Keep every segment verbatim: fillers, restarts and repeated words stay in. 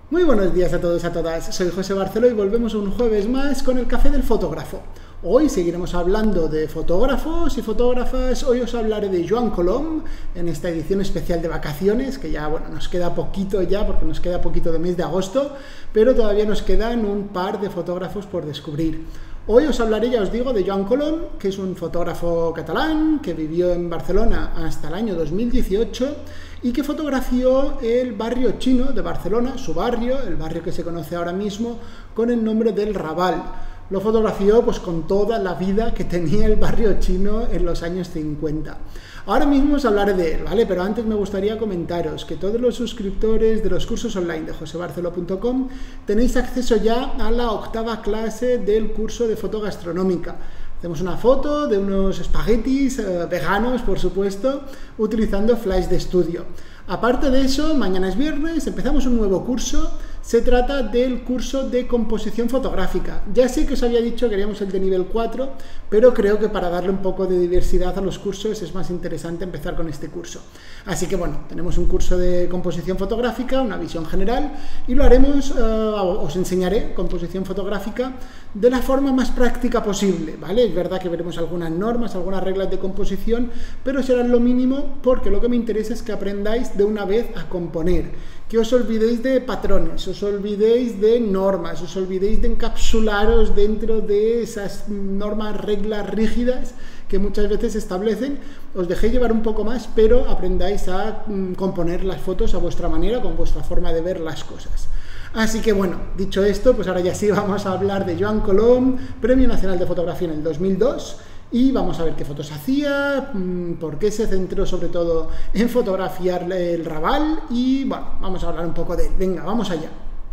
Muy buenos días a todos y a todas, soy José Barceló y volvemos un jueves más con el Café del Fotógrafo. Hoy seguiremos hablando de fotógrafos y fotógrafas. Hoy os hablaré de Joan Colom en esta edición especial de vacaciones, que ya bueno, nos queda poquito ya, porque nos queda poquito de mes de agosto, pero todavía nos quedan un par de fotógrafos por descubrir. Hoy os hablaré, ya os digo, de Joan Colom, que es un fotógrafo catalán que vivió en Barcelona hasta el año dos mil dieciocho y que fotografió el barrio chino de Barcelona, su barrio, el barrio que se conoce ahora mismo con el nombre del Raval. Lo fotografió pues con toda la vida que tenía el barrio chino en los años cincuenta. Ahora mismo os hablaré de él, ¿vale? Pero antes me gustaría comentaros que todos los suscriptores de los cursos online de jose barceló punto com tenéis acceso ya a la octava clase del curso de foto gastronómica. Hacemos una foto de unos espaguetis eh, veganos, por supuesto, utilizando flash de estudio. Aparte de eso, mañana es viernes, empezamos un nuevo curso. Se trata del curso de composición fotográfica. Ya sé que os había dicho que queríamos el de nivel cuatro, pero creo que para darle un poco de diversidad a los cursos es más interesante empezar con este curso. Así que bueno, tenemos un curso de composición fotográfica, una visión general, y lo haremos, eh, os enseñaré composición fotográfica de la forma más práctica posible, ¿vale? Es verdad que veremos algunas normas, algunas reglas de composición, pero serán lo mínimo porque lo que me interesa es que aprendáis de una vez a componer. Que os olvidéis de patrones, os olvidéis de normas, os olvidéis de encapsularos dentro de esas normas, reglas rígidas que muchas veces se establecen. Os dejéis llevar un poco más, pero aprendáis a mm, componer las fotos a vuestra manera, con vuestra forma de ver las cosas. Así que bueno, dicho esto, pues ahora ya sí vamos a hablar de Joan Colom, Premio Nacional de Fotografía en el dos mil dos. Y vamos a ver qué fotos hacía, por qué se centró sobre todo en fotografiar el Raval y bueno, vamos a hablar un poco de él. Venga, vamos allá.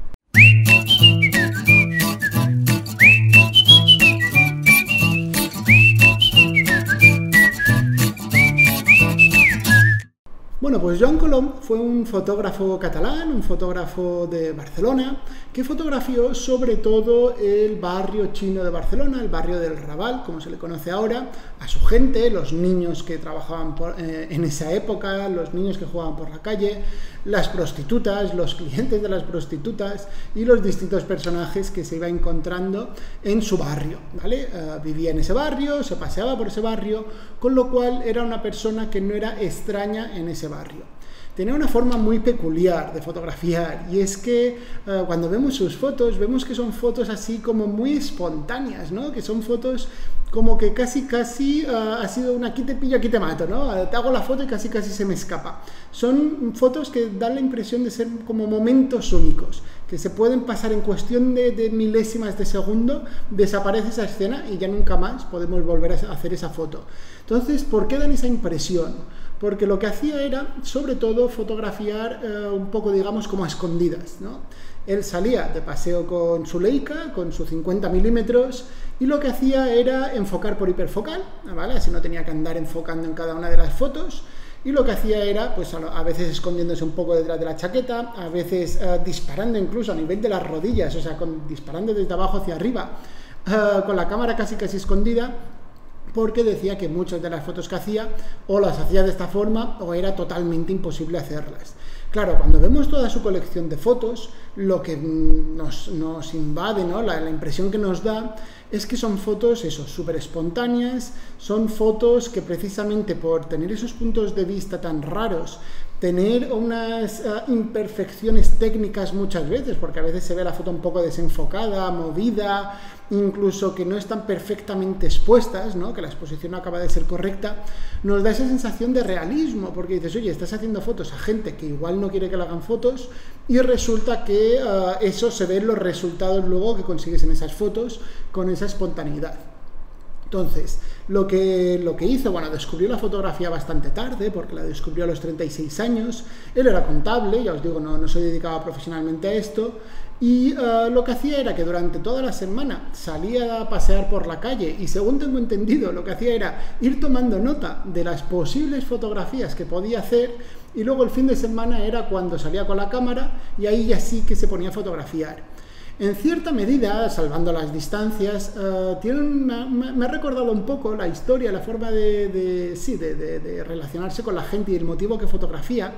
Bueno, pues Joan Colom fue un fotógrafo catalán, un fotógrafo de Barcelona, que fotografió sobre todo el barrio chino de Barcelona, el barrio del Raval, como se le conoce ahora, a su gente, los niños que trabajaban por, eh, en esa época, los niños que jugaban por la calle, las prostitutas, los clientes de las prostitutas y los distintos personajes que se iba encontrando en su barrio, ¿vale? Uh, vivía en ese barrio, se paseaba por ese barrio, con lo cual era una persona que no era extraña en ese barrio. Tenía una forma muy peculiar de fotografiar y es que uh, cuando vemos sus fotos, vemos que son fotos así como muy espontáneas, ¿no? Que son fotos como que casi casi uh, ha sido un aquí te pillo, aquí te mato, ¿no? Uh, te hago la foto y casi casi se me escapa. Son fotos que dan la impresión de ser como momentos únicos, que se pueden pasar en cuestión de, de milésimas de segundo, desaparece esa escena y ya nunca más podemos volver a hacer esa foto. Entonces, ¿por qué dan esa impresión? Porque lo que hacía era, sobre todo, fotografiar eh, un poco, digamos, como a escondidas, ¿no? Él salía de paseo con su Leica, con su cincuenta milímetros, y lo que hacía era enfocar por hiperfocal, ¿vale? Así no tenía que andar enfocando en cada una de las fotos, y lo que hacía era, pues a veces escondiéndose un poco detrás de la chaqueta, a veces eh, disparando incluso a nivel de las rodillas, o sea, con, disparando desde abajo hacia arriba, eh, con la cámara casi casi escondida, porque decía que muchas de las fotos que hacía o las hacía de esta forma o era totalmente imposible hacerlas. Claro, cuando vemos toda su colección de fotos, lo que nos, nos invade, ¿no? la, la impresión que nos da es que son fotos, eso, súper espontáneas, son fotos que precisamente por tener esos puntos de vista tan raros, tener unas uh, imperfecciones técnicas muchas veces, porque a veces se ve la foto un poco desenfocada, movida, incluso que no están perfectamente expuestas, ¿no? Que la exposición no acaba de ser correcta, nos da esa sensación de realismo, porque dices, oye, estás haciendo fotos a gente que igual no quiere que le hagan fotos y resulta que uh, eso se ve en los resultados luego que consigues en esas fotos con esa espontaneidad. Entonces, lo que, lo que hizo, bueno, descubrió la fotografía bastante tarde, porque la descubrió a los treinta y seis años, él era contable, ya os digo, no, no se dedicaba profesionalmente a esto, y uh, lo que hacía era que durante toda la semana salía a pasear por la calle, y según tengo entendido, lo que hacía era ir tomando nota de las posibles fotografías que podía hacer, y luego el fin de semana era cuando salía con la cámara, y ahí ya sí que se ponía a fotografiar. En cierta medida, salvando las distancias, uh, tiene una, me, me ha recordado un poco la historia, la forma de, de, sí, de, de, de relacionarse con la gente y el motivo que fotografía,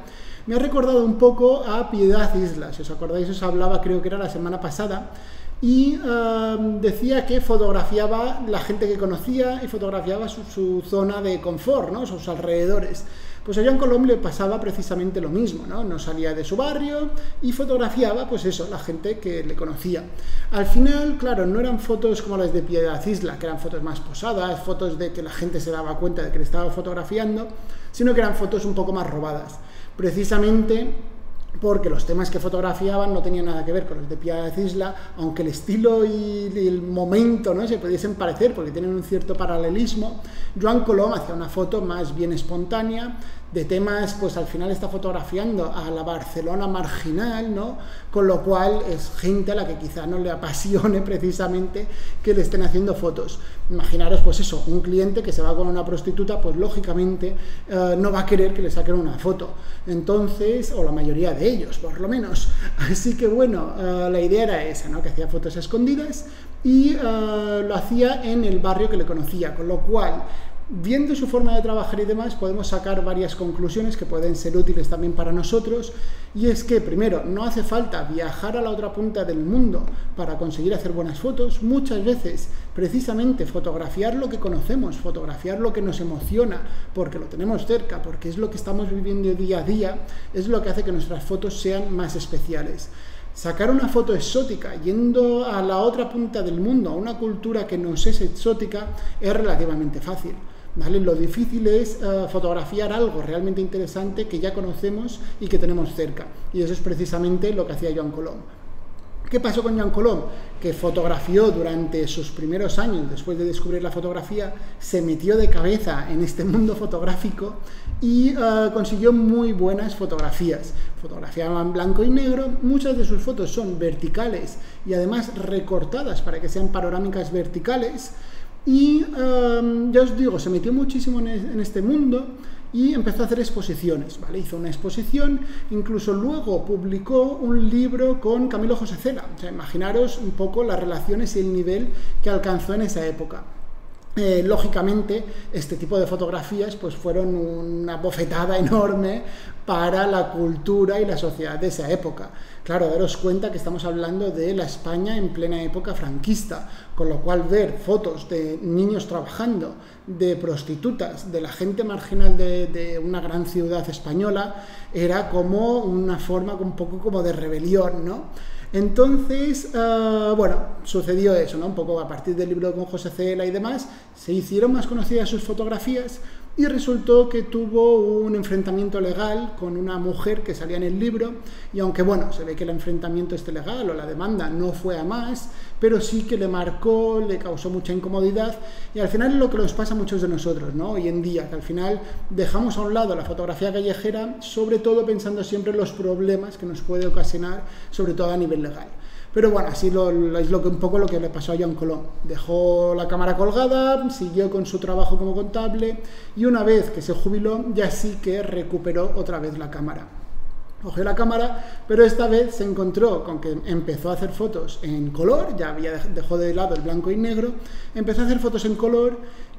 Me ha recordado un poco a Piedad Isla, si os acordáis os hablaba, creo que era la semana pasada, y uh, decía que fotografiaba la gente que conocía y fotografiaba su, su zona de confort, ¿no? Sus alrededores. Pues a Joan Colom le pasaba precisamente lo mismo, ¿no? No salía de su barrio y fotografiaba, pues eso, la gente que le conocía. Al final, claro, no eran fotos como las de Piedad Isla, que eran fotos más posadas, fotos de que la gente se daba cuenta de que le estaba fotografiando, sino que eran fotos un poco más robadas. Precisamente porque los temas que fotografiaban no tenían nada que ver con los de Piedad Isla, aunque el estilo y el momento, ¿no?, se pudiesen parecer porque tienen un cierto paralelismo. Joan Colom hacía una foto más bien espontánea, de temas, pues al final está fotografiando a la Barcelona marginal, ¿no?, con lo cual es gente a la que quizá no le apasione precisamente que le estén haciendo fotos. Imaginaros, pues eso, un cliente que se va con una prostituta, pues lógicamente eh, no va a querer que le saquen una foto. Entonces, o la mayoría de ellos, por lo menos. Así que bueno, uh, la idea era esa, ¿no?, que hacía fotos escondidas y uh, lo hacía en el barrio que le conocía, con lo cual, viendo su forma de trabajar y demás, podemos sacar varias conclusiones que pueden ser útiles también para nosotros, y es que, primero, no hace falta viajar a la otra punta del mundo para conseguir hacer buenas fotos. Muchas veces, precisamente, fotografiar lo que conocemos, fotografiar lo que nos emociona, porque lo tenemos cerca, porque es lo que estamos viviendo día a día, es lo que hace que nuestras fotos sean más especiales. Sacar una foto exótica yendo a la otra punta del mundo, a una cultura que nos es exótica, es relativamente fácil, ¿vale? Lo difícil es uh, fotografiar algo realmente interesante que ya conocemos y que tenemos cerca. Y eso es precisamente lo que hacía Joan Colom. ¿Qué pasó con Joan Colom? Que fotografió durante sus primeros años, después de descubrir la fotografía, se metió de cabeza en este mundo fotográfico y uh, consiguió muy buenas fotografías. Fotografiaba en blanco y negro, muchas de sus fotos son verticales y además recortadas para que sean panorámicas verticales. Y um, ya os digo, se metió muchísimo en, en este mundo y empezó a hacer exposiciones, ¿vale? Hizo una exposición, incluso luego publicó un libro con Camilo José Cela. O sea, imaginaros un poco las relaciones y el nivel que alcanzó en esa época. Eh, lógicamente, este tipo de fotografías pues fueron una bofetada enorme para la cultura y la sociedad de esa época. Claro, daros cuenta que estamos hablando de la España en plena época franquista, con lo cual ver fotos de niños trabajando, de prostitutas, de la gente marginal de, de una gran ciudad española, era como una forma un poco como de rebelión, ¿no? Entonces, uh, bueno, sucedió eso, ¿no? Un poco a partir del libro con José Cela y demás, se hicieron más conocidas sus fotografías y resultó que tuvo un enfrentamiento legal con una mujer que salía en el libro, y aunque, bueno, se ve que el enfrentamiento este legal o la demanda no fue a más, pero sí que le marcó, le causó mucha incomodidad, y al final es lo que nos pasa a muchos de nosotros, ¿no? Hoy en día, que al final dejamos a un lado la fotografía callejera, sobre todo pensando siempre en los problemas que nos puede ocasionar, sobre todo a nivel legal. Pero bueno, así lo, lo, es lo que, un poco lo que le pasó a Joan Colom. Dejó la cámara colgada, siguió con su trabajo como contable y una vez que se jubiló ya sí que recuperó otra vez la cámara. Cogió la cámara, pero esta vez se encontró con que empezó a hacer fotos en color, ya había dejó de lado el blanco y negro, empezó a hacer fotos en color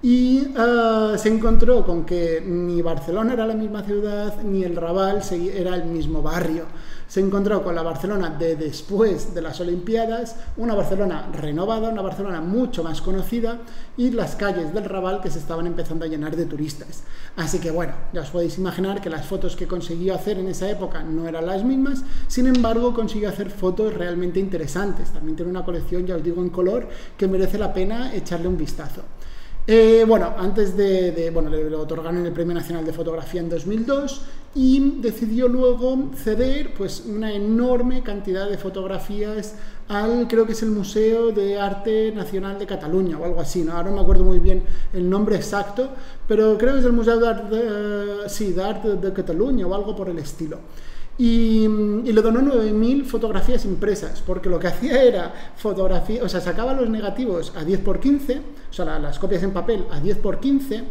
y uh, se encontró con que ni Barcelona era la misma ciudad, ni el Raval era el mismo barrio. Se encontró con la Barcelona de después de las Olimpiadas, una Barcelona renovada, una Barcelona mucho más conocida y las calles del Raval que se estaban empezando a llenar de turistas. Así que bueno, ya os podéis imaginar que las fotos que consiguió hacer en esa época no eran las mismas, sin embargo consiguió hacer fotos realmente interesantes. También tiene una colección, ya os digo, en color que merece la pena echarle un vistazo. Eh, bueno, antes de, de, bueno, le otorgaron el Premio Nacional de Fotografía en dos mil dos y decidió luego ceder pues una enorme cantidad de fotografías al, creo que es el Museo de Arte Nacional de Cataluña o algo así, ¿no? Ahora no me acuerdo muy bien el nombre exacto, pero creo que es el Museo de Arte de, sí, de, Arte de Cataluña o algo por el estilo. Y, y le donó nueve mil fotografías impresas, porque lo que hacía era fotografía, o sea, sacaba los negativos a diez por quince, o sea, la, las copias en papel a diez por quince,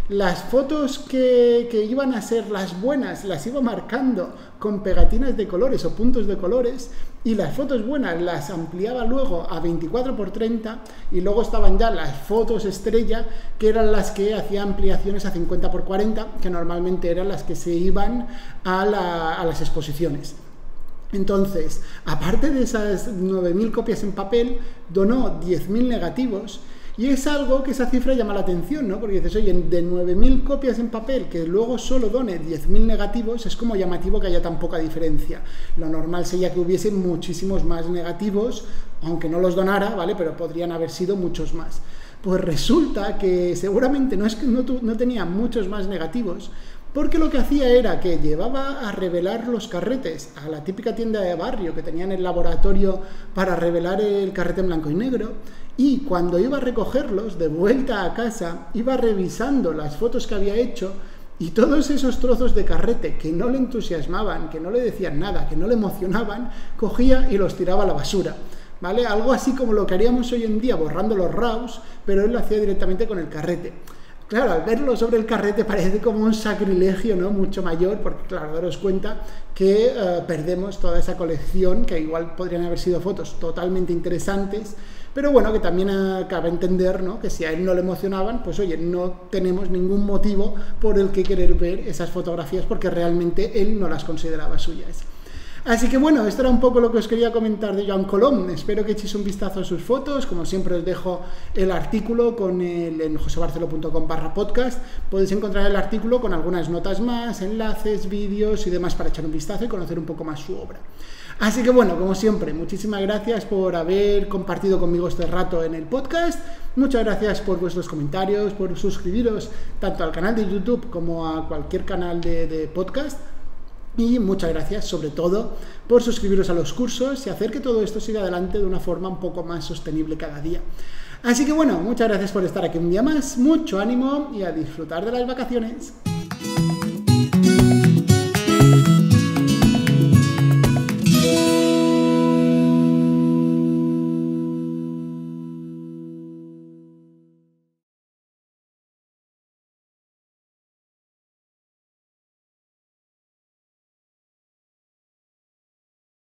las fotos que, que iban a ser las buenas las iba marcando con pegatinas de colores o puntos de colores, y las fotos buenas las ampliaba luego a veinticuatro por treinta, y luego estaban ya las fotos estrella, que eran las que hacía ampliaciones a cincuenta por cuarenta, que normalmente eran las que se iban a, la, a las exposiciones. Entonces, aparte de esas nueve mil copias en papel, donó diez mil negativos. Y es algo que esa cifra llama la atención, ¿no? Porque dices, oye, de nueve mil copias en papel, que luego solo done diez mil negativos, es como llamativo que haya tan poca diferencia. Lo normal sería que hubiese muchísimos más negativos, aunque no los donara, ¿vale? Pero podrían haber sido muchos más. Pues resulta que seguramente no es que no, no tenía muchos más negativos, porque lo que hacía era que llevaba a revelar los carretes a la típica tienda de barrio que tenían el laboratorio para revelar el carrete en blanco y negro, y cuando iba a recogerlos de vuelta a casa, iba revisando las fotos que había hecho, y todos esos trozos de carrete que no le entusiasmaban, que no le decían nada, que no le emocionaban, cogía y los tiraba a la basura, ¿vale? Algo así como lo que haríamos hoy en día borrando los RAWs, pero él lo hacía directamente con el carrete. Claro, al verlo sobre el carrete parece como un sacrilegio, ¿no? Mucho mayor, porque claro, daros cuenta que eh, perdemos toda esa colección, que igual podrían haber sido fotos totalmente interesantes, pero bueno, que también eh, cabe entender, ¿no? Que si a él no le emocionaban, pues oye, no tenemos ningún motivo por el que querer ver esas fotografías, porque realmente él no las consideraba suyas. Así que bueno, esto era un poco lo que os quería comentar de Joan Colom. Espero que echéis un vistazo a sus fotos. Como siempre os dejo el artículo con el, en josebarcelo punto com barra podcast. Podéis encontrar el artículo con algunas notas más, enlaces, vídeos y demás para echar un vistazo y conocer un poco más su obra. Así que bueno, como siempre, muchísimas gracias por haber compartido conmigo este rato en el podcast. Muchas gracias por vuestros comentarios, por suscribiros tanto al canal de YouTube como a cualquier canal de, de podcast. Y muchas gracias, sobre todo, por suscribiros a los cursos y hacer que todo esto siga adelante de una forma un poco más sostenible cada día. Así que bueno, muchas gracias por estar aquí un día más, mucho ánimo y a disfrutar de las vacaciones.